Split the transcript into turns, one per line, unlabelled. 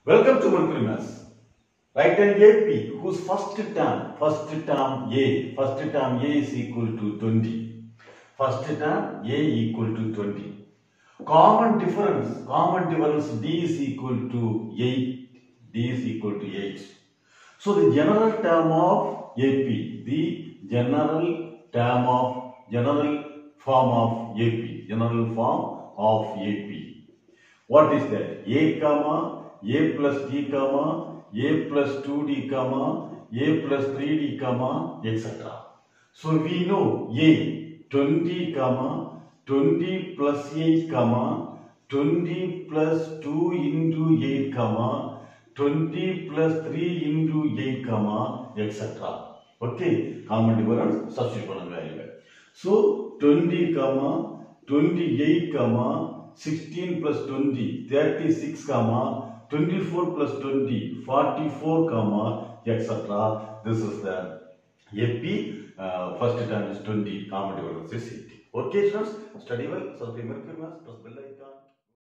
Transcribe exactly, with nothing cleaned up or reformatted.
Welcome to Mercury Maths. Write an A P whose first term, first term A, first term A is equal to twenty. First term A equal to twenty. Common difference, common difference D is equal to eight. D is equal to eight. So the general term of A P, the general term of, general form of A P, general form of A P. What is that? A comma A plus D comma A plus two D comma A plus three D comma et cetera. So we know A twenty comma twenty plus eight comma twenty plus two into eight comma twenty plus three into eight comma et cetera. Okay, common difference substitute value. So twenty comma twenty-eight comma sixteen plus twenty thirty-six comma twenty-four plus twenty forty-four comma et cetera. This is the A P. Uh, first term is twenty, common difference is eighty. Okay, students, study well. Subscribe Mercury Maths, press bell icon.